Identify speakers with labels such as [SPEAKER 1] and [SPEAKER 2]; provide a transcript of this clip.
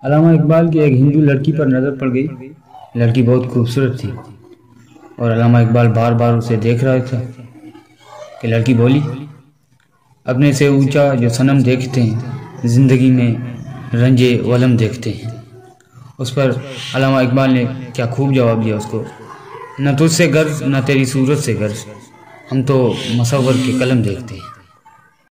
[SPEAKER 1] अल्लामा इकबाल की एक हिंदू लड़की पर नज़र पड़ गई। लड़की बहुत खूबसूरत थी और अल्लामा इकबाल बार बार उसे देख रहा था कि लड़की बोली, अपने से ऊंचा जो सनम देखते हैं ज़िंदगी में रंजे वलम देखते हैं। उस पर अल्लामा इकबाल ने क्या खूब जवाब दिया उसको, न तुझसे गर्ज न तेरी सूरत से गर्ज, हम तो मसव्वर के कलम देखते हैं।